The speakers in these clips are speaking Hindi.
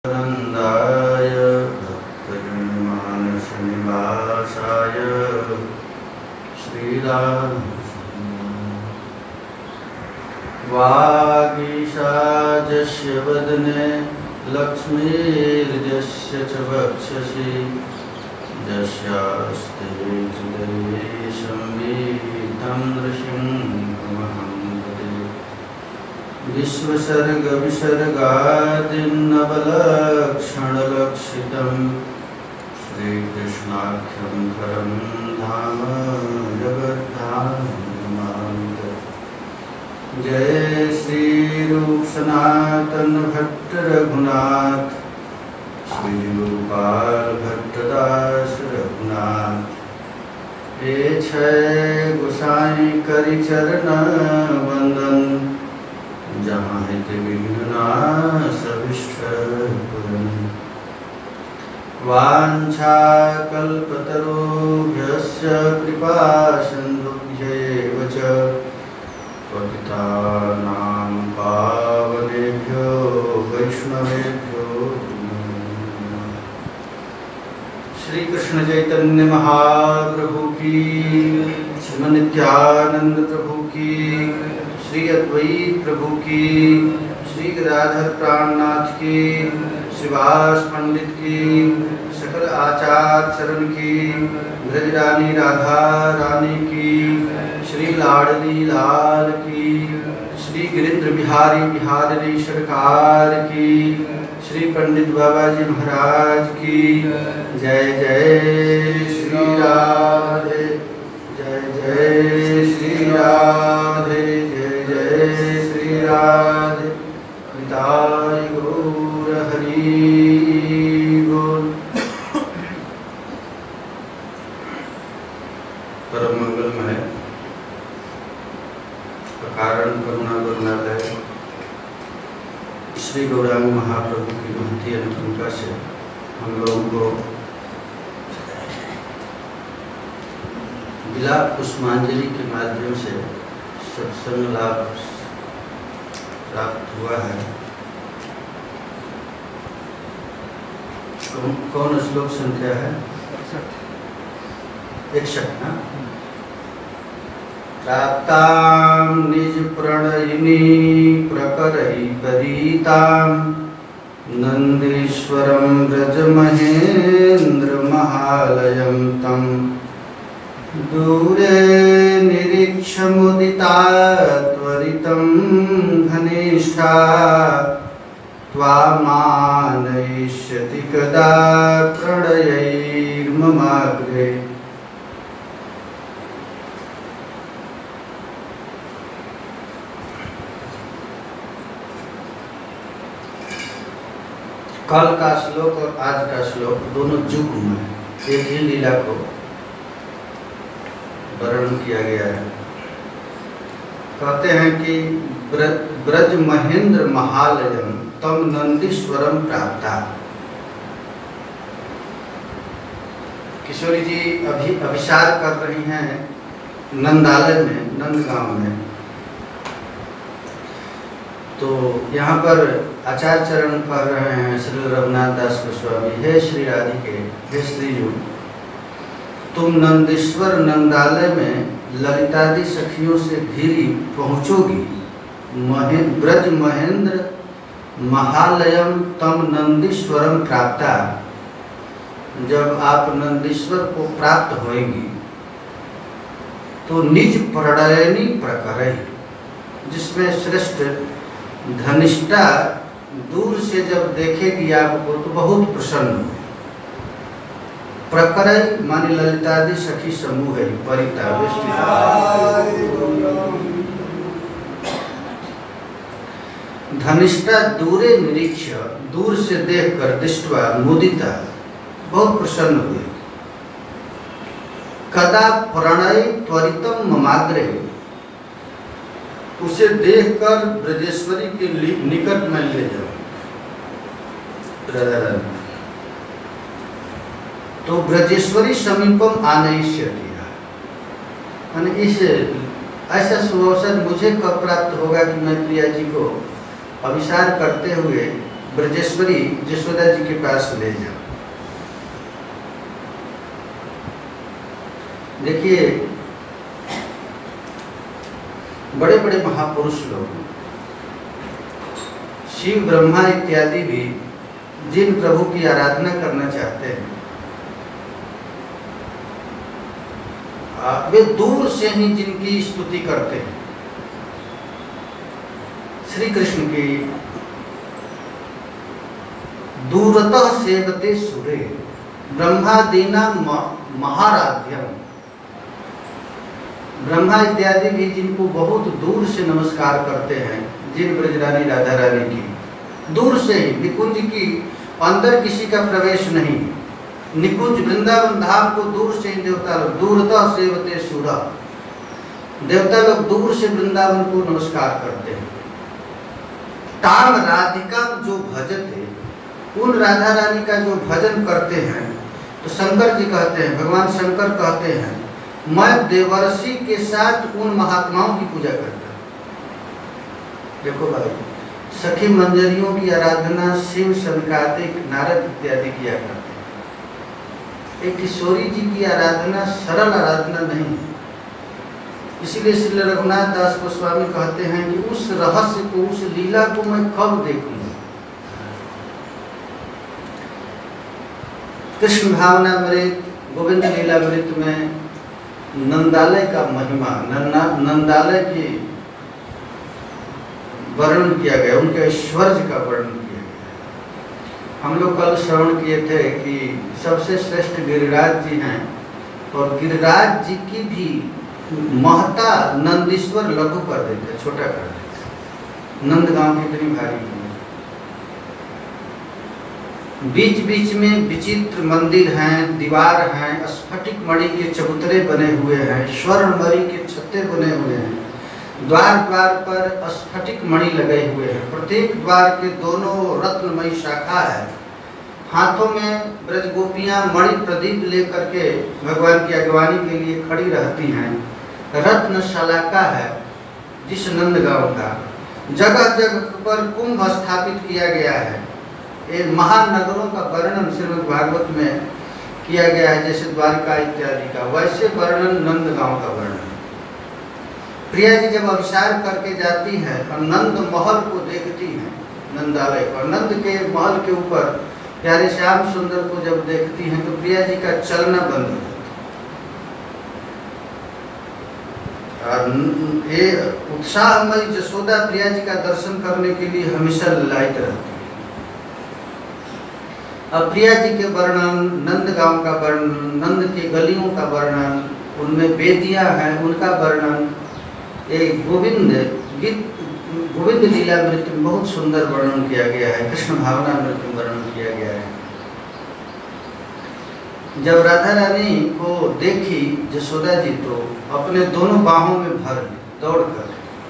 नंदाय भक्तजनमानसनिवासाय श्रीराम वागीशाजस्य वदने लक्ष्मीर्यस्य च वक्षसि यस्यास्ते हृदये संविहितं नृसिंहमहं भजे। विश्वसर्गविसर्गादिन्नवलक्षणलक्षितं श्रीकृष्णाख्यं परं धाम जगद्धाम नमामि। जय श्री रूप सनातन भट्ट रघुनाथ, श्री गोपाल भट्टदास रघुनाथ। हे छय गोसाई करि चरण वंदन, जहाँ हित विघ्न नाश अभिष्ट पूरन। वांछा कल्पतरुभ्यश्च कृपा सिन्धुभ्यैव च पतितानां पावनेभ्यो वैष्णवेभ्यो नमः। श्री कृष्ण चैतन्य महाप्रभु की, श्रीमद् नित्यानंद प्रभु की, श्री अद्वैत प्रभु की, श्री गदाधर प्राणनाथ की, श्रीवास पंडित की, सकल आचार्य चरण की, ब्रजरानी राधा रानी की, श्री लाडली लाल की, श्री गिरिंद्र बिहारी बिहारी सरकार की, श्री पंडित बाबा जी महाराज की। जय जय श्री राधे, जय जय श्री राधे, जय जय श्री राधे। निताय गौर हरि बोल। परम मंगलमय कारण करुणा करुणालय श्री गौरांग महाप्रभु की महती अनुकंपा से हम लोगों को विलाप पुष्पांजलि के माध्यम से सत्संग लाभ प्राप्त हुआ है। कौन श्लोक संख्या है? 61 ना? प्राप्तां निज प्रणयिनी प्रकरैकरीतां नंदीश्वरं व्रजमहेन्द्र महालयं तं दूरे निरीक्ष्य मुदिता त्वरितं घनिष्ठा त्वामानयिष्यति कदा प्रणयैर्ममाग्रे। कल का श्लोक और आज का श्लोक दोनों युग में एक ही लीला को वर्णन किया गया है। कहते हैं कि ब्रज महेंद्र महालयम तम नंदीश्वरम प्राप्ता। किशोरी जी अभी अभिसार कर रही हैं नंदालय में, नंदगांव में। तो यहाँ पर आचार्य चरण पढ़ रहे हैं श्री रघुनाथ दास गोस्वामी। हे श्री राधिके, हे श्रीजू, तुम नंदीश्वर नंदालय में ललितादि सखियों से घिरी पहुँचोगी। ब्रज महेंद्र महालयम तम नंदीश्वरम प्राप्ता। जब आप नंदीश्वर को प्राप्त होएगी तो निज प्रणयनी प्रकरई, जिसमें श्रेष्ठ धनिष्ठा दूर से जब देखेगी आपको तो बहुत प्रसन्न हो। प्रकरण मानी ललितादि सखी समूह है परिता धनिष्ठा दूरे निरीक्ष, दूर से देखकर दृष्टवा मुदिता, बहुत प्रसन्न हुए। कदा प्रणय त्वरितम ममाग्रे, उसे देखकर ब्रजेश्वरी के निकट में ले जाओ। तो ब्रजेश्वरी समीपम आनयिष्यति, इस ऐसा सुअवसर मुझे कब प्राप्त होगा कि मैं प्रिया जी को अभिसार करते हुए ब्रजेश्वरी यशोदा जी के पास ले जाओ। देखिए, बड़े बड़े महापुरुष लोग, शिव ब्रह्मा इत्यादि भी जिन प्रभु की आराधना करना चाहते हैं, वे दूर से ही जिनकी स्तुति करते हैं। श्री कृष्ण की दूरतः सेवते सुरे ब्रह्मादीना महाराध्यम, ब्रह्मा इत्यादि भी जिनको बहुत दूर से नमस्कार करते हैं, जिन ब्रजरानी राधा रानी की दूर से ही, निकुंज की अंदर किसी का प्रवेश नहीं, निकुंज वृंदावन धाम को दूर से ही देवता लोग दूरतः सेवते सुरा, देवता लोग दूर से वृंदावन को नमस्कार करते हैं। ताम राधिका जो भजते, उन राधा रानी का जो भजन करते हैं, तो शंकर जी कहते हैं, भगवान शंकर कहते हैं, मैं देवर्षि के साथ उन महात्माओं की पूजा करता हूँ। देखो भाई, सखी मंजरियों की आराधना शिव सनकादिक नारद इत्यादि किया करते हैं। एक किशोरी जी की आराधना सरल आराधना नहीं। इसीलिए श्री रघुनाथ दास गोस्वामी कहते हैं कि उस रहस्य को, उस लीला को मैं कब देखूंगा। कृष्ण भावनामृत, गोविंद लीलामृत में नंदालय का महिमा, नंदालय की वर्णन किया गया, उनके ऐश्वर्य का वर्णन किया गया। हम लोग कल श्रवण किए थे कि सबसे श्रेष्ठ गिरिराज जी हैं, और गिरिराज जी की भी महता नंदीश्वर लघु कर देते, छोटा कर देते। नंदगांव कितनी भारी है। बीच बीच में विचित्र मंदिर हैं, दीवार हैं, स्फटिक मणि के चबूतरे बने हुए हैं, स्वर्ण मणि के छत्ते बने हुए हैं, द्वार द्वार पर स्फटिक मणि लगे हुए हैं, प्रत्येक द्वार के दोनों रत्नमयी शाखा है। हाथों में ब्रज गोपियां मणि प्रदीप लेकर के भगवान की अगवानी के लिए खड़ी रहती हैं। रत्न शलाका है जिस नंदगांव का, जगह जगह पर कुंभ स्थापित किया गया है। ये महानगरों का वर्णन श्रीमद् भागवत में किया गया है, जैसे द्वारिका इत्यादि का, वैसे वर्णन नंदगांव का वर्णन। प्रिया जी जब अभिसार करके जाती है और नंद महल को देखती है, नंदालय को, नंद के महल के ऊपर प्यारे श्याम सुंदर को जब देखती हैं, तो प्रिया जी का चलना बंद हो जाता है। ये उत्साहमयी जसोदा प्रिया जी का दर्शन करने के लिए हमेशा ललायित रहती है। अब प्रिया जी के वर्णन, नंदगांव का वर्णन, नंद के गलियों का वर्णन, उनमें वेदियां हैं उनका वर्णन, एक गोविंद लीलामृत में बहुत सुंदर वर्णन किया गया है, कृष्ण भावनामृत में वर्णन किया गया है। जब राधा रानी को देखी यशोदा जी, तो अपने दोनों बाहों में भर दौड़कर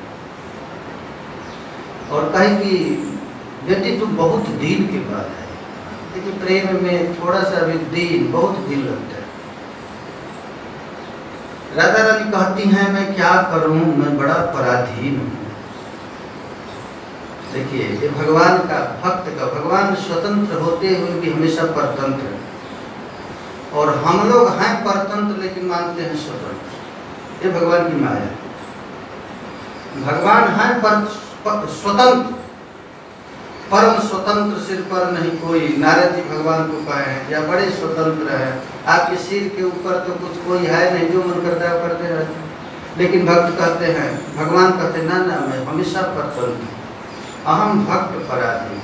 और कही कि बेटी तुम बहुत दिन के बाद है। देखिए, प्रेम में थोड़ा सा भी दिन, बहुत दिन लगता है। राधा रानी कहती हैं, मैं क्या करूं, मैं बड़ा पराधीन हूं। देखिए, ये भगवान का, भक्त का, भगवान स्वतंत्र होते हुए भी हमेशा परतंत्र है, और हम लोग हैं परतंत्र लेकिन मानते हैं स्वतंत्र। ये भगवान की माया है। भगवान है पर स्वतंत्र, परम स्वतंत्र, सिर पर नहीं कोई। नारद जी भगवान को कहे हैं, या बड़े स्वतंत्र हैं, आपके सिर के ऊपर तो कुछ कोई है नहीं, जो मन करता है करते रहते। लेकिन भक्त कहते हैं, भगवान कहते हैं, ना मैं हमेशा परतंत्र, अहम भक्त पराधीन,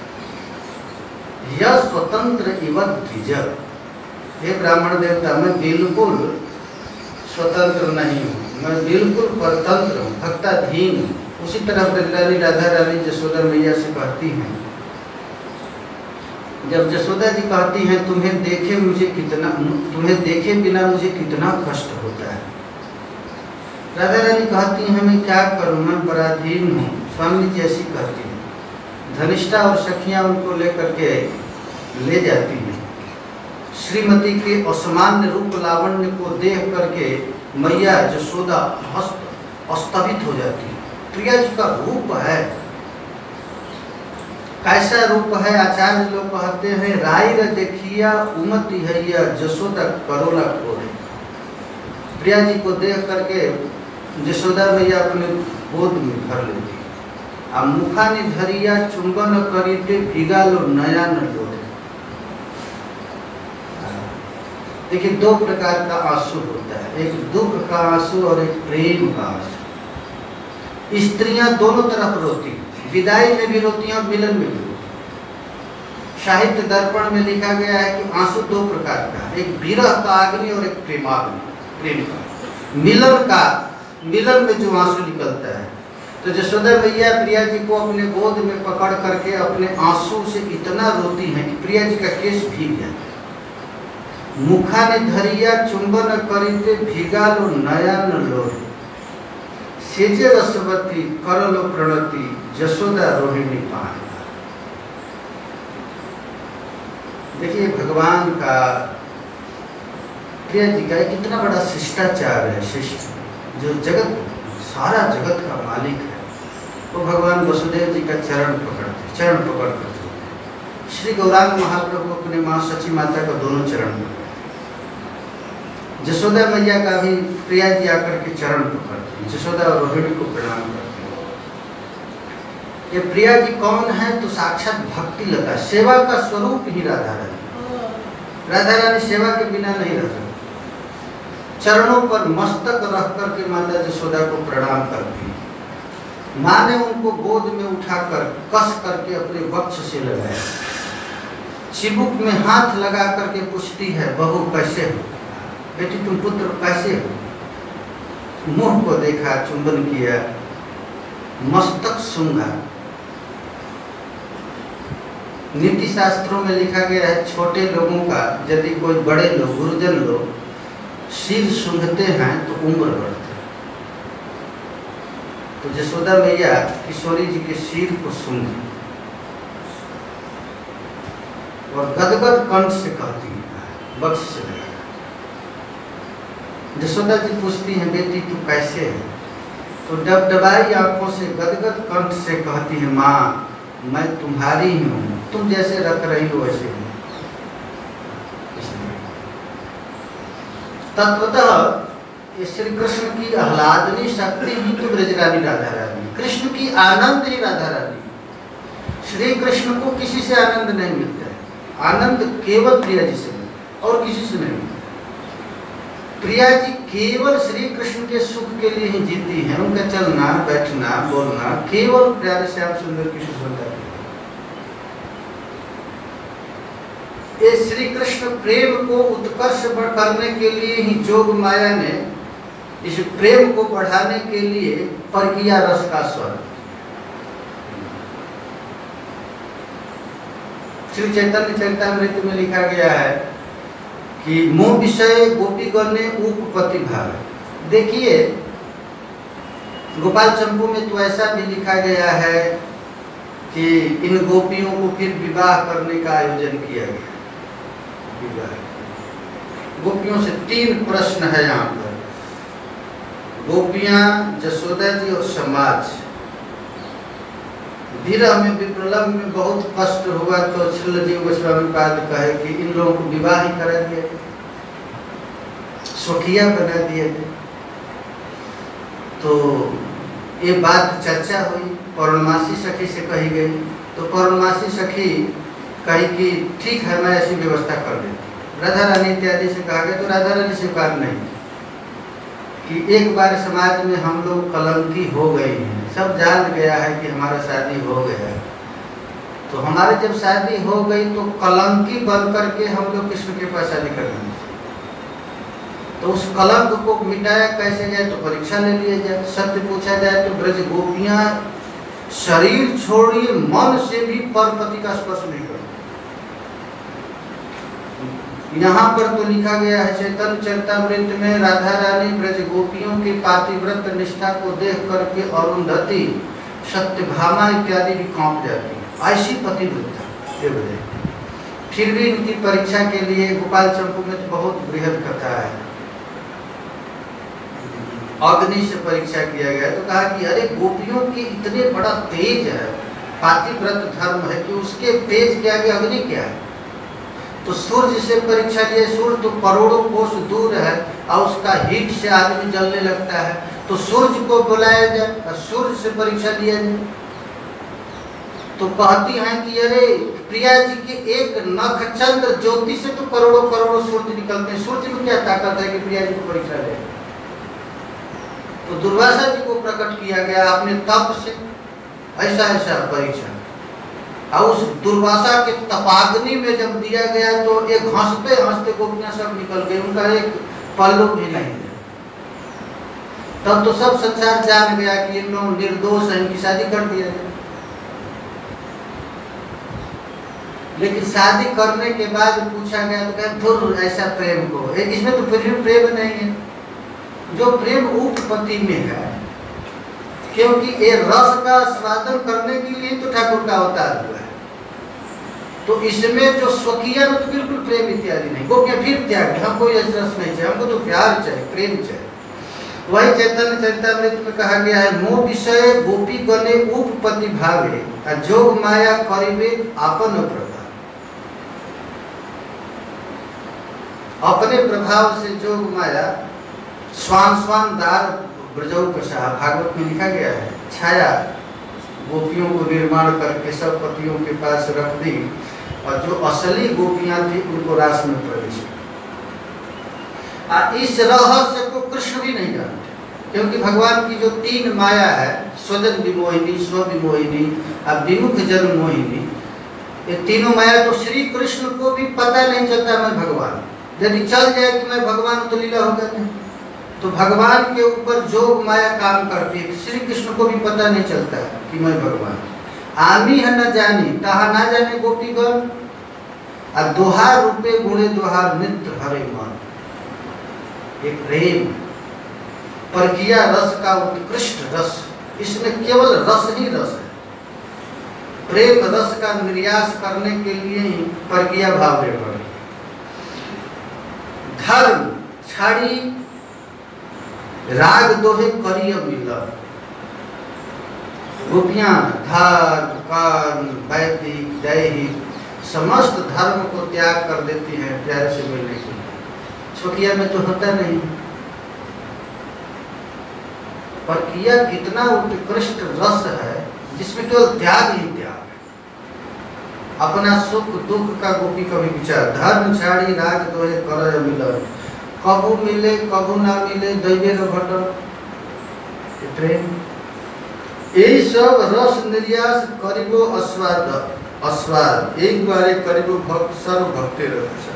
यह स्वतंत्र इव द्विज। हे ब्राह्मण देवता, मैं बिल्कुल स्वतंत्र नहीं हूँ, मैं बिल्कुल परतंत्र हूँ, भक्ताधीन हूँ। उसी तरह ब्रजरानी राधा रानी यशोदा मैया से कहती हैं, जब यशोदा जी कहती हैं, तुम्हें देखे बिना मुझे कितना कष्ट होता है। राधा रानी कहती हैं, मैं क्या करूं, मैं पराधीन हूँ। स्वामी जी ऐसी कहती हैं। धनिष्ठा और सखियां उनको लेकर के ले जाती हैं। श्रीमती के असामान्य रूप लावण्य को देख करके मैया यशोदा स्तभित हो जाती है। प्रिया जी का रूप है, कैसा रूप है? आचार्य लोग कहते हैं राय र देखिया उमति हैया जसोदा करोला कोरे। प्रिया जी को देख करके जसोदा मैया अपने गोद में भर लेती। आ मुखा ने धरिया चुंबन करीते भिगा लो नया न लोरे। देखिए दो प्रकार का आंसू होता है, एक दुख का आंसू और एक प्रेम का आंसू। स्त्रियां दोनों तरफ रोती, विदाई में भी रोती हैं और मिलन में भी रोती। साहित्य दर्पण में लिखा गया है कि आंसू दो प्रकार का, एक विरह का अग्नि और एक प्रेमाग्नि, प्रेम का। मिलन में जो आंसू निकलता है, तो जसोदा मैया प्रिया जी को अपने गोद में पकड़ करके अपने आंसू से इतना रोती हैं कि प्रिया जी का केस भीग जाता है। मुखा ने धरिया चुंबन करीते भीगा लो नया न लोरे। सेजे रसवती कर लो प्रणति जसोदा रोहिणी पान। देखिए भगवान का, प्रिया जी का कितना बड़ा शिष्टाचार है। शिष्ट जो जगत, सारा जगत का मालिक है, वो भगवान वसुदेव जी का चरण पकड़ करते। श्री गौरांग महाप्रभु अपने माँ सची माता का दोनों चरण पकड़ते। जसोदा मैया का भी प्रिया जी आकर के चरण पकड़ते हैं, जसोदा और रोहिणी को प्रणाम करते हैं। ये प्रिया जी कौन है? तो साक्षात भक्ति लता, सेवा का स्वरूप ही राधा रानी। राधा रानी सेवा के बिना नहीं रह सकती। चरणों पर मस्तक रख करके माता जसोदा को प्रणाम करती है। माँ ने उनको गोद में उठाकर कस करके अपने वक्ष से लगाया, चिबुक में हाथ लगा करके पूछती है, बहू कैसे हो? बेटी तुम पुत्र कैसे हो? मुंह को देखा, चुंबन किया, मस्तक सूंघा। नीति शास्त्रों में लिखा गया है छोटे लोगों का यदि कोई बड़े लोग, गुरुजन लोग सिर सूंघते हैं तो उम्र बढ़ती है। तो जसोदा मैया किशोरी जी के सिर को सूंघी और गदगद कंठ से कहती है, बख्श से लगा। जसोदा जी पूछती हैं, बेटी तू कैसे है? तो डबडबाई आंखों से गदगद कंठ से कहती है, माँ मैं तुम्हारी ही हूँ, तुम जैसे रख रही हो वैसे ही। तत्वतः श्री कृष्ण की आह्लादनी शक्ति ही तो ब्रजरानी राधा रानी, कृष्ण की आनंद ही राधा रानी। श्री कृष्ण को किसी से आनंद नहीं मिलता है, आनंद केवल प्रिया जी से मिलता है और किसी से नहीं मिलता। प्रिया जी केवल श्री कृष्ण के सुख के लिए ही जीती हैं। उनका चलना, बैठना, बोलना केवल प्यारे श्याम सुंदर की सुंदरता। ये श्री कृष्ण प्रेम को उत्कर्ष करने के लिए ही जोग माया ने इस प्रेम को बढ़ाने के लिए परकिया रस का स्वर। श्री चैतन्य चरितामृत में लिखा गया है कि मोह विषय गोपी गणे उपपति भाव। देखिए गोपाल चंपू में तो ऐसा भी लिखा गया है कि इन गोपियों को फिर विवाह करने का आयोजन किया गया। गोपियों से 3 प्रश्न है यहाँ पर। गोपियां, जसोदा जी और समाज। विरह में, विप्रलभ में बहुत कष्ट हुआ तो श्रील जीव गोस्वामी पाद कहे कि इन लोगों को विवाह ही करा दिया, स्वकीय बना दिए थे। तो ये बात चर्चा हुई, पौर्णमासी सखी से कही गई। तो पौर्णमासी सखी कही कि ठीक है मैं ऐसी व्यवस्था कर देती। राधा रानी इत्यादि से कहा गया तो राधा रानी स्वीकार नहीं कि एक बार समाज में हम लोग कलंकी हो गई हैं, सब जान गया है कि हमारा शादी हो गया। तो हमारे जब शादी हो गई तो कलंकी बन करके हम लोग कृष्ण के पास शादी करना। तो उस कलंक को मिटाया कैसे जाए? तो परीक्षा ले लिया जाए, सत्य पूछा जाए। तो ब्रज गोपियां शरीर छोड़िए मन से भी परपति का स्पर्श नहीं करते। यहाँ पर तो लिखा गया है चैतन्य चरितामृत में, राधा रानी ब्रज गोपियों की पातिव्रत निष्ठा को देख करके अरुंधति, सत्यभामा इत्यादि भी कांप जाती है। ऐसी पतिव्रता। फिर भी इनकी परीक्षा के लिए गोपाल चंपू में तो बहुत बृहद कथा है, अग्नि से परीक्षा किया गया। तो कहा कि अरे गोपियों की इतने बड़ा तेज है, पातिव्रत धर्म है कि उसके तेज के आगे अग्नि क्या है। तो सूर्य से परीक्षा लिए, सूर्य तो करोड़ों कोस दूर है और उसका हीट से आदमी जलने लगता है, तो सूर्य को बुलाया जाए और सूर्य से परीक्षा लिया जाए। तो कहती हैं कि अरे प्रिया जी के एक नख चंद्र ज्योति से तो करोड़ों करोड़ों सूर्य निकलते हैं, सूर्य में क्या ताकत है कि प्रिया जी को परीक्षा ले। तो दुर्वासा जी को प्रकट किया गया अपने तप से, ऐसा ऐसा परीक्षा। और उस दुर्वासा के तपाग्नि में जब दिया गया तो एक हंसते हंसते गोपियां सब निकल गई, उनका एक पल्लू भी नहीं है। तब तो सब संसार जान गया कि इन लोग निर्दोष हैं, इनकी शादी कर दिया जाए। लेकिन शादी करने के बाद पूछा गया तो कहे धुर ऐसा प्रेम को, इसमें तो प्रेम नहीं है। जो प्रेम उपपत्ति में है, क्योंकि ये रस का स्वादन करने के लिए तो ठाकुर का अवतार हुआ है, तो इसमें जो स्वकीय में तो बिल्कुल प्रेम इत्यादि नहीं। गोपियां फिर त्याग, हमको रस नहीं चाहिए, हमको तो प्यार चाहिए, प्रेम चाहिए। वही चैतन्य चरितामृत में कहा गया है, मोह विषय गोपी गणे उपपति भावे जोग माया करिबे आपन प्रभाव। अपने प्रभाव से जोग माया स्वान स्वान दार ब्रजौ प्रसाह, भागवत में लिखा गया है, छाया गोपियों को निर्माण करके सब पतियों के पास रख दी और जो असली गोपियां थी उनको रास में प्रवेश। इस रहस्य को कृष्ण भी नहीं जानते, क्योंकि भगवान की जो तीन माया है, स्वजन विमोहिनी, स्व विमोहिनी और विमुख जन मोहिनी, ये तीनों माया तो श्री कृष्ण को भी पता नहीं चलता मैं भगवान। यदि चल जाए कि मैं भगवान तो लीला होगा नहीं। तो भगवान के ऊपर जोग माया काम करती है, श्री कृष्ण को भी पता नहीं चलता है कि मैं भगवान। आमी है न जानी ताहा ना जाने गोपीगण, और दोहार रूपे गुणे दोहार नित्य हरे मन। एक प्रेम परकिया रस का उत्कृष्ट रस, इसमें केवल रस ही रस है। प्रेम रस का निर्यास करने के लिए ही परकिया भाव निर्भर। धर्म छाड़ी राग दोहे करिय मिलन। गोपियां धर्म कर्म वैदिक दैहिक समस्त धर्म को त्याग कर देती हैं प्यारे से मिलने के लिए। छोकिया में तो होता नहीं। पर किया कितना उत्कृष्ट रस है जिसमें केवल त्याग ही त्याग है। अपना सुख दुख का गोपी कभी विचार, धर्म छाड़ी राग दोहे कर मिलन, कबू मिले कबू ना मिले दैवे न घटन। प्रेम यही सब रस निर्यास करिबो अस्वाद, अस्वाद एक बारे करिबो भक्त सर्व भक्ति रस।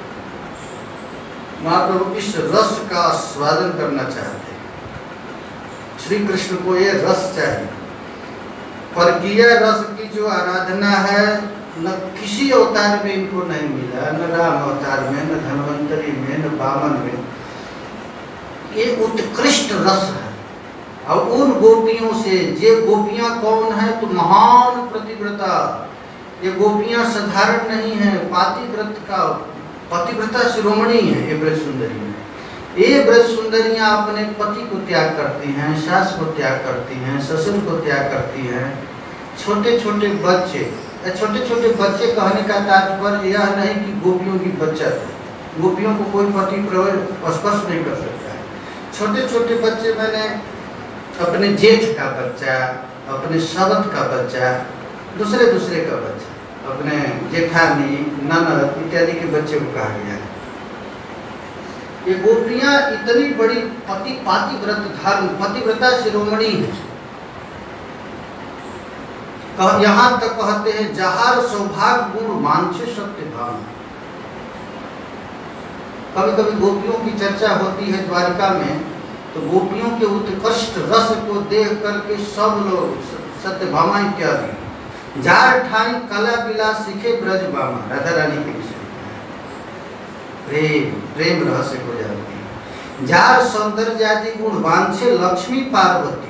महाप्रभु इस रस का आस्वादन करना चाहते हैं। श्री कृष्ण को ये रस चाहिए। परकीय रस की जो आराधना है न किसी अवतार में इनको नहीं मिला, न राम अवतार में, न धन्वंतरी में, न वामन में। ये उत्कृष्ट रस है। और उन गोपियों से, ये गोपियां कौन है तो महान प्रतिव्रता। ये गोपियां साधारण नहीं है, पातिव्रत का पतिव्रता शिरोमणि है। ये ब्रज सुंदरी है। ये ब्रज सुंदरियां अपने पति को त्याग करती हैं, सास को त्याग करती हैं, ससुर को त्याग करती हैं। छोटे छोटे बच्चे, छोटे छोटे बच्चे कहने का तात्पर्य यह नहीं कि गोपियों की बचत है। गोपियों को कोई पति स्पर्श नहीं कर सकता है। छोटे छोटे बच्चे मैंने अपने जेठ का बच्चा, अपने सवत का बच्चा, दूसरे दूसरे का बच्चा, अपने जेठानी ननद इत्यादि के बच्चे को कहा गया है। ये गोपियां इतनी बड़ी पातिव्रत धर्म पतिव्रता शिरोमणि है। यहाँ तक कहते हैं जहार सौभाग्य गुण मांझे सत्य भाव। कभी कभी गोपियों की चर्चा होती है द्वारिका में, तो गोपियों के उत्कृष्ट रस को देख करके सब लोग सत्यभामा इत्यादि जार ठाई कला विलास सीखे ब्रज बामा, राधा रानी के विषय प्रेम प्रेम रहस्य को जानती है। जार सौंदर्य आदि गुण वांछे लक्ष्मी पार्वती।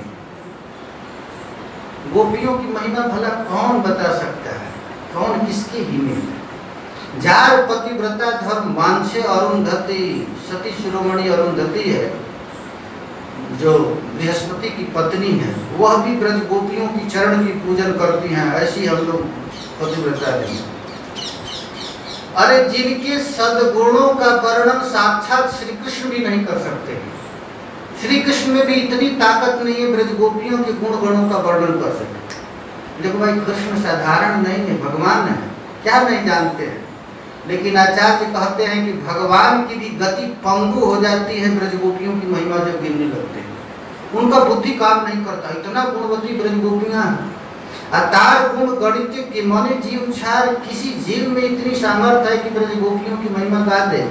गोपियों की महिमा भला कौन बता सकता है, कौन किसके ही में। जार पतिव्रता धर्म वांछे अरुंधति, सती शिरोमणि अरुंधति है। जो बृहस्पति की पत्नी है वह भी ब्रज गोपियों की चरण की पूजन करती हैं, ऐसी हम लोग पतिव्रता नहीं। अरे जिनके सद्गुणों का वर्णन साक्षात श्री कृष्ण भी नहीं कर सकते, श्री कृष्ण में भी इतनी ताकत नहीं है ब्रज गोपियों के गुण गणों का वर्णन कर सके। देखो भाई, कृष्ण साधारण नहीं है, भगवान है, क्या नहीं जानते हैं। लेकिन आचार्य कहते हैं कि भगवान की भी गति पंगु हो जाती है ब्रज गोपियों की महिमा जब गिनने लगते हैं, उनका बुद्धि काम नहीं करता, इतना गुणवती ब्रज गोपियां हैं। अतार गुण गणित के मने जीव छार, किसी जीव में इतनी सामर्थ्य है कि ब्रज गोपियों की महिमा गा दे।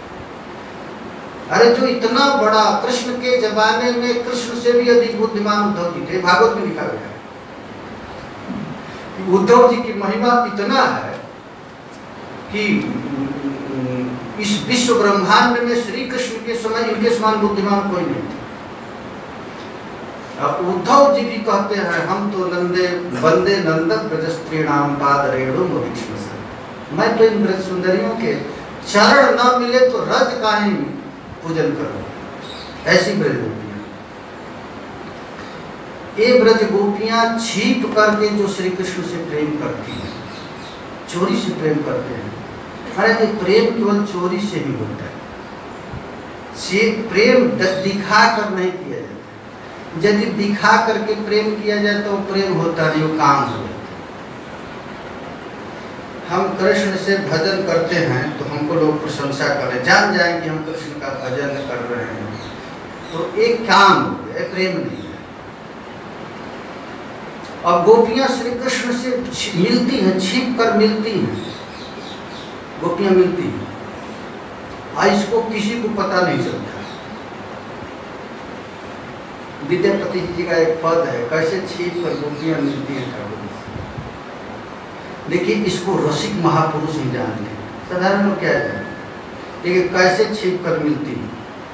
अरे जो इतना बड़ा, कृष्ण के जमाने में कृष्ण से भी अधिक बुद्धिमान उद्धव जी थे, भागवत में लिखा गया है। उद्धव जी की महिमा इतना है कि इस विश्व ब्रह्मांड में श्री कृष्ण के समय इनके समान बुद्धिमान कोई नहीं था। उद्धव जी भी कहते हैं, हम तो नंदे वंदे नंदन ब्रजस्त्रीणाम पाद रेणु विष्णु, मैं तो इन ब्रज सुंदरियों के चरण न मिले तो रज काहे पूजन करो। ऐसी ब्रज गोपियां, ये ब्रज गोपियां छिप करके जो श्री कृष्ण से प्रेम करती हैं, चोरी से प्रेम करते हैं। अरे ये प्रेम केवल चोरी से ही होता है, प्रेम दिखा कर नहीं किया जाता। यदि दिखा करके प्रेम किया जाए तो प्रेम होता नहीं, वो काम हो जाता। हम कृष्ण से भजन करते हैं तो हमको लोग प्रशंसा करें, जान जाए कि हम कृष्ण का भजन कर रहे हैं, तो एक काम हो गया, प्रेम नहीं है। और गोपियां श्री कृष्ण से मिलती हैं, छिप कर मिलती हैं, गोपियां मिलती हैं, और इसको किसी को पता नहीं चलता। विद्यापति जी का एक पद है, कैसे छिप कर गोपियां मिलती हैं ठाकुर से। देखिए, इसको रसिक महापुरुष ही जानते हैं, साधारण लोग क्या जाने, लेकिन कैसे छिप कर मिलती है।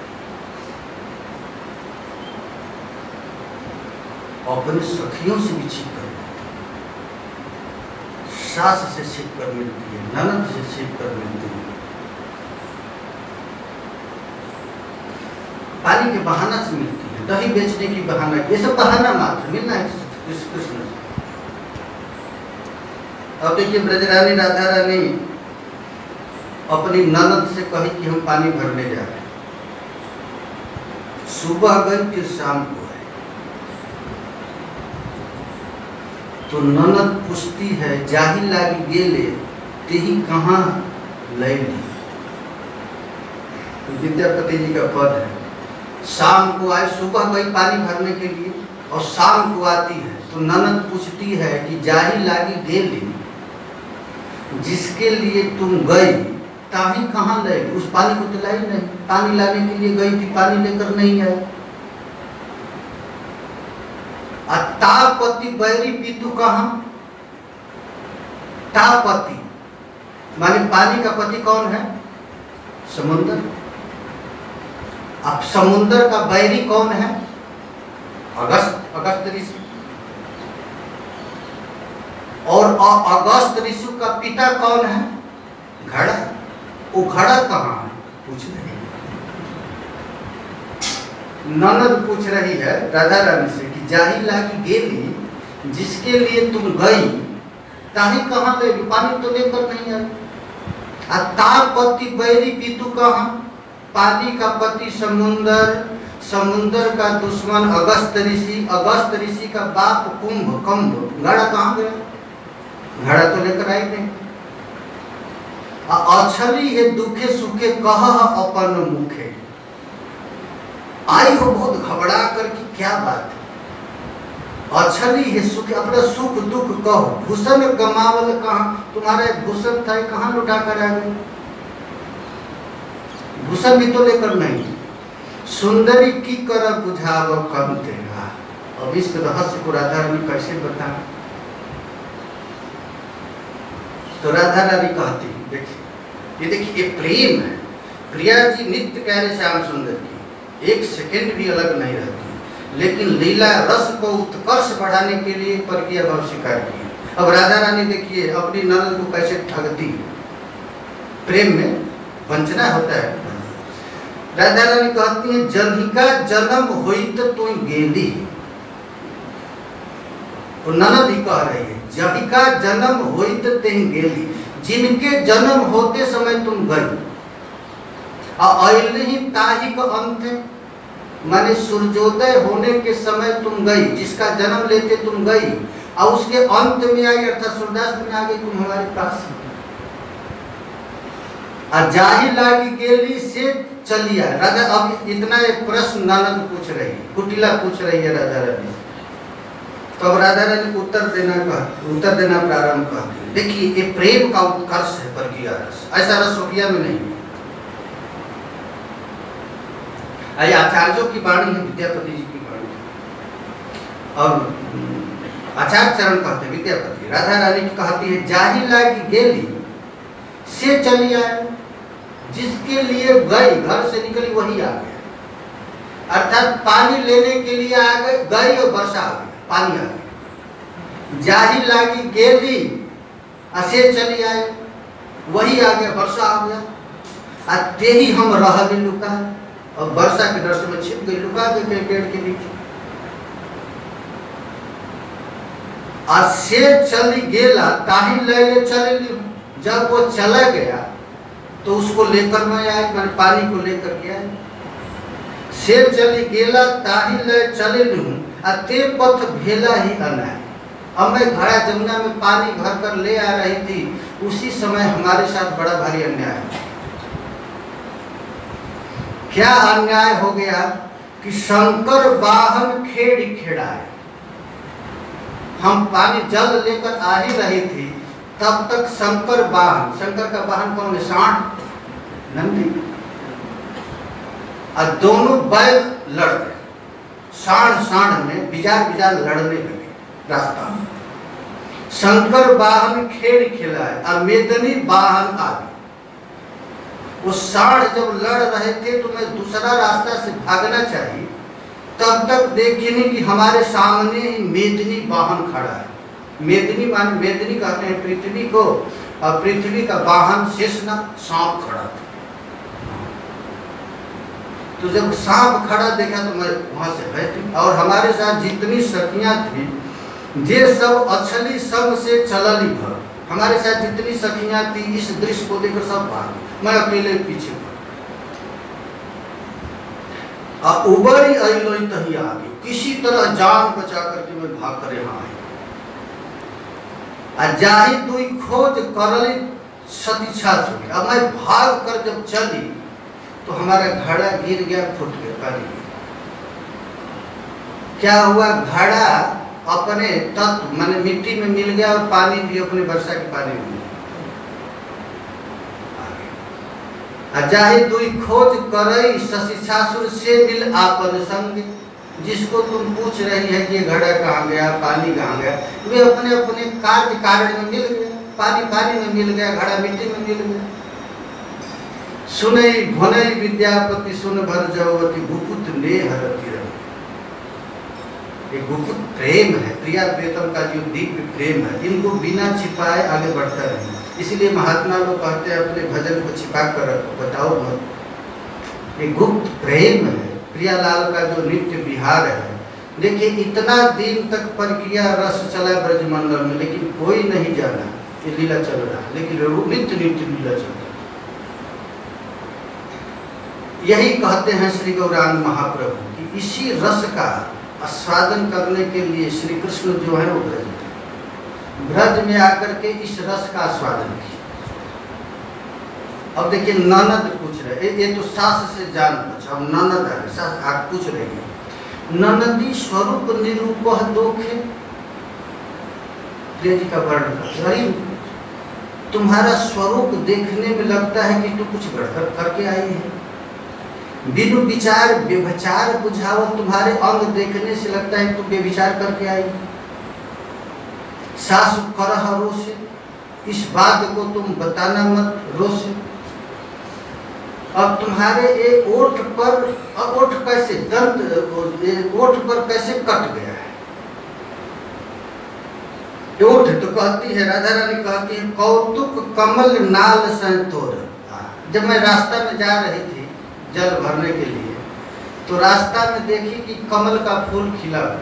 अपनी सखियों से भी छिप कर, सास से छिप कर मिलती है, ननद से छिप कर मिलती है, पानी के बहाना से मिलती है, दही बेचने की बहाना, ये सब बहाना मात्र, मिलना है कृष्ण से। अब देखिए, ब्रजरानी राधा रानी अपनी ननद से कही कि हम पानी भरने जा रहे हैं, सुबह गई फिर शाम को है, तो ननद पूछती है, जाही लागी गेले तेही कहाँ लय ली। तो विद्यापति जी का पद है, शाम को आए, सुबह गई पानी भरने के लिए और शाम को आती है, तो ननद पूछती है कि जाही लागी गेले, जिसके लिए तुम गई ताही कहाँ ले, उस पानी को तो लाई नहीं, पानी लाने के लिए गई थी, पानी लेकर नहीं आए। तापति बैरी पीतु कहाँ, तापति माने पानी का पति कौन है, समुद्र। अब समुद्र का बैरी कौन है, अगस्त ऋषि। और अगस्त ऋषि का पिता कौन है, घड़ा। वो घड़ा कहाँ है, पूछ रही है ननद, पूछ रही है राधा रानी से कि जाही लागी गेली, जिसके लिए तुम गई ताही कहाँ ले, पानी तो लेकर नहीं आई। तापति बैरी पीतु कहाँ, पानी का पति समुद्र, समुद्र का दुश्मन अगस्त ऋषि, अगस्त ऋषि का बाप कुंभ, घड़ा कहाँ गया, घड़ा तो लेकर आई नहीं। अछली है दुखे सुखे कह अपन मुखे, आई हो बहुत घबरा कर कि क्या बात है। अछली है सुख, अपना सुख दुख कहो, भूषण गमावल कहाँ, तुम्हारे भूषण था कहाँ लुटा कर आ गए, भूषण भी तो लेकर नहीं। सुंदरी की कर बुझाव कम तेरा, अब इस रहस्य को राधा रानी कैसे बता। तो राधा रानी कहती, देखिए ये देखिए, ये प्रेम है। प्रिया जी नित्य कह रहे श्याम सुंदर की, एक सेकंड भी अलग नहीं रहती, लेकिन लीला रस को उत्कर्ष बढ़ाने के लिए परकीय भाव स्वीकार किए। अब राधा रानी देखिए अपनी ननद को कैसे ठगती, प्रेम में वंचना होता है। राधा रानी कहती है जधिका जन्म होइत तो गेली, तो ननद ही कह रही है जधिका जन्म होइत तें गेली, जिनके जन्म होते समय तुम गई और ही ताही का अंत है, माने सूर्योदय होने के समय तुम गई, जिसका जन्म लेते तुम गई और उसके अंत में आई अर्थात सूर्यास्त में आ गई तुम हमारे पास। और जाही लागी गेली से चली आए। राजा अब इतना एक प्रश्न ननद पूछ रही है, कुटिला पूछ रही है राजा रानी। तो अब राजा रानी उत्तर देना प्रारंभ करती है। देखिए ये प्रेम का उत्कर्ष है परकीय रस, ऐसा रस सोफिया में नहीं। आचार्यों की वाणी है, विद्यापति जी की वाणी है। और आचार्य चरण कहते विद्यापति राधा रानी की कहती है जाही लागी गेली से चली आए, जिसके लिए गई घर से निकली वही आ गया। अर्थात पानी लेने के लिए आ गई और वर्षा आ गई, पानी आ गया। जाही लागी गेली से चली आए, वही आ गया, वर्षा आ गया। ते ही हम रह भी लुका, और वर्षा के डर से मैं छिप गई, लुका गई पेड़ के नीचे। से चली गेला ताही ले चली, जब वो चला गया तो उसको लेकर मैं आए, मैंने पानी को लेकर गया। से चली गेला ताही ले चले लूं, ते पथ भेला ही अनाय। अब मैं घड़ा जमुना में पानी भर कर ले आ रही थी, उसी समय हमारे साथ बड़ा भारी अन्याय है। क्या अन्याय हो गया कि शंकर वाहन खेड़ी खेड़ाए। हम पानी जल लेकर आ ही रही थी, तब तक शंकर का वाहन कौन है? सांड, नंदी। और दोनों बैल लड़ गए, सांड में बिजार लड़ने लगे रास्ता में। शंकर वाहन खेड़ खिलाए और मेदनी वाहन आ गई। वो सांड जब लड़ रहे थे तो मैं दूसरा रास्ता से भागना चाहिए, तब तक देखिए कि हमारे सामने ही मेदनी वाहन खड़ा है। मेदनी कहते हैं पृथ्वी को, और पृथ्वी का वाहन शेषनाग सांप खड़ा था। तो जब सांप खड़ा देखा तो मैं वहां से बैठी, और हमारे साथ जितनी सखियां थी जे सब अछली सब से चलली भर। हमारे साथ जितनी सखियां थी इस दृश्य को देखकर सब भागी, मैं अकेले पीछे पड़ा। उबरी अलोई तही आगे, किसी तरह जान बचा करके मैं भाग कर यहाँ आई। जाही दुई खोज करली सतीछा छुड़ी। अब मैं भाग कर जब चली तो हमारा घड़ा गिर गया, फूट गया, पानी गया। क्या हुआ? घड़ा अपने तत्व माने मिट्टी में मिल गया और पानी भी अपने वर्षा के पानी में मिल गया। जाहि दुई खोज करई शशिशासुर से मिल आपन संग। जिसको तुम पूछ रही है कि घड़ा कहाँ गया, पानी कहाँ गया, वे अपने अपने कार्य कारण में मिल गया। पानी में मिल गया, घड़ा मिट्टी में मिल गया। सुनई भनई विद्यापति सुन भर जवती गुपुत ले हरती रही। ये गुप्त प्रेम है, प्रिया प्रियतम का जो दिव्य प्रेम है, इनको बिना छिपाए आगे बढ़ता रहे। इसलिए महात्मा लोग कहते हैं अपने भजन को छिपा कर रखो, बताओ मत। ये गुप्त प्रेम है, प्रियालाल का जो नित्य विहार है। देखिए इतना दिन तक परकिया रस चला ब्रजमंडल में, लेकिन कोई नहीं जाना ये लीला चल रहा है, लेकिन नित्य लीला चल रहा है। यही कहते हैं श्री गौरांग महाप्रभु कि इसी रस का आस्वादन करने के लिए श्री कृष्ण जो है वो ब्रज में आकर के इस रस का आस्वादन किया। अब देखिए ननद पूछ रहे, ये तो सास से जान पूछा, अब ननद है, सास आप पूछ रही है ननदी स्वरूप निरूपह दोखे। प्रिय जी का वर्णन, तुम्हारा स्वरूप देखने में लगता है कि तू कुछ गड़बड़ करके आई है। बिनु विचार व्यभिचार बुझाओ, तुम्हारे अंग देखने से लगता है तुम व्यभिचार करके आई। सासु करह रोसे, इस बात को तुम बताना मत रोसे। अब तुम्हारे ये ओठ पर, ओठ कैसे दंत ओठ पर कैसे कट गया है। ओठ तो कहती है राधा रानी कहती है कौतुक कमल नाल संतोर। जब मैं रास्ता में जा रही थी जल भरने के लिए, तो रास्ता में देखी कि कमल का फूल खिला हुआ।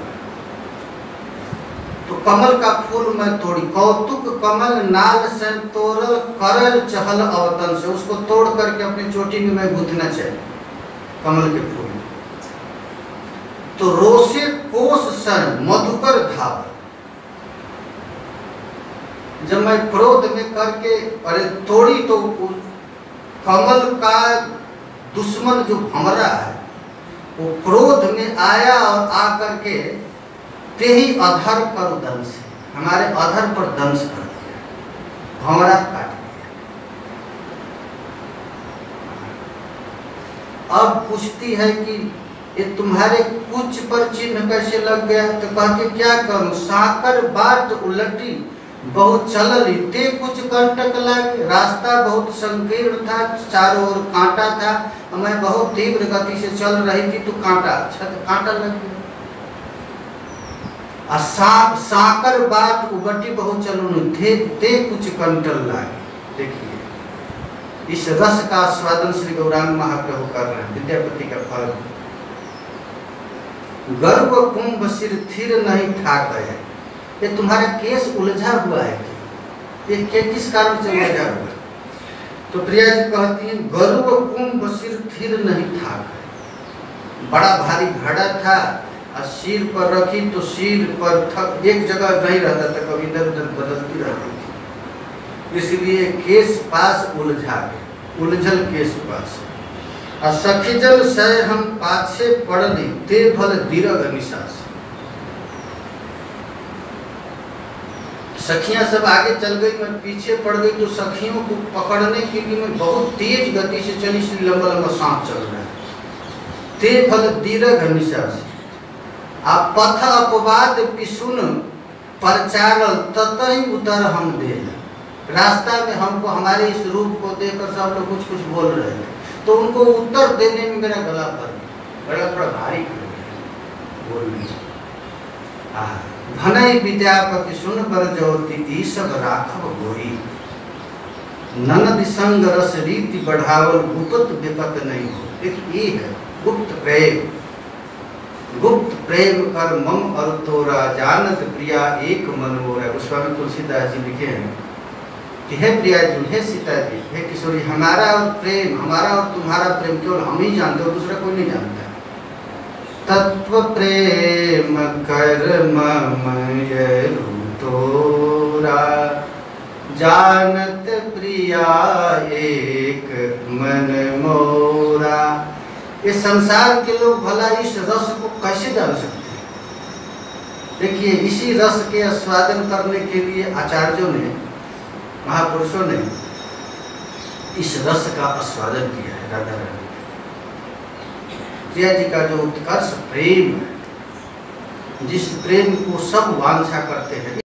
तो कमल का फूल मैं तोड़ी, कौतुक कमल नाल से तोड़ल करल चहल अवतन से, उसको तोड़ करके अपनी चोटी में मैं गुथना चाहिए कमल के फूल। तो रोसे कोस सन मधुकर धाव, जब मैं क्रोध में करके अरे तोड़ी तो कमल का दुश्मन जो भंवरा है वो क्रोध में आया और आकर के ते ही अधर कर दंश, हमारे अधर पर दंश कर दिया, भंवरा काट दिया। अब पूछती है कि ये तुम्हारे कुछ पर चिन्ह कैसे लग गया? तो कहते क्या करूं, साकर बाट उलटी बहुत चलली ते कुछ कंटक लागे, रास्ता बहुत संकीर्ण था, चारों ओर कांटा था, मैं बहुत तीव्र गति से चल रही थी तो कांटा लग गया। साकर बाट उबटी बहुत चलू ते कुछ कंटल लागे। देखिए इस रस का आस्वादन श्री गौरांग महाप्रभु कर रहे हैं, विद्यापति का फल। गर्व कुंभ सिर थिर नहीं ठाक है, ये तुम्हारा केस उलझा हुआ है, ये किस कारण से उलझा हुआ है? तो प्रिया जी कहती है गर्व कुंभ सिर थिर नहीं ठाक है, बड़ा भारी घड़ा था और सिर पर रखी तो सिर पर एक जगह नहीं रहता था, कभी इधर उधर बदलती रहती थी, इसलिए केस पास उलझा गए, उलझल केस पास। और सखीजल सह हम पाछे पड़ली ते भल दीर्घ निशास, सखियां सब आगे चल गई, मैं पीछे पड़ गई, तो सखियों को पकड़ने के लिए मैं बहुत तेज गति से चली, इसलिए लंबा लंबा सांप चल रहा है। ते भल दीर्घ निशास आप पथ अपवाद पिसुन परचारल ततही उतर हम दे, रास्ता में हमको हमारे इस रूप को देखकर सब लोग कुछ कुछ बोल रहे थे, तो उनको उत्तर देने में मेरा गला भर गया, थोड़ा भारी बोलने। भनई विद्यापति सुन बर ज्योति ई सब राखब गोई, ननद संग रस रीति बढ़ावल गुप्त विपत नहीं हो। देखिए ये है गुप्त प्रेम, गुप्त प्रेम कर मम और तोरा जानत प्रिया एक मन मोरा। गोस्वामी तुलसीदास जी लिखे हैं कि हे प्रिया जी, हे सीता जी, हे किशोरी, हमारा और प्रेम, हमारा और तुम्हारा प्रेम केवल हम ही जानते हो, दूसरा कोई नहीं जानता। तत्व प्रेम कर ममय तोरा जानत प्रिया एक मन मोरा। ये संसार के लोग भला इस रस को कैसे जान सकते हैं? देखिए इसी रस के आस्वादन करने के लिए आचार्यों ने, महापुरुषों ने इस रस का आस्वादन किया है। राधा रानी प्रिया जी का जो उत्कर्ष प्रेम है, जिस प्रेम को सब वांछा करते हैं,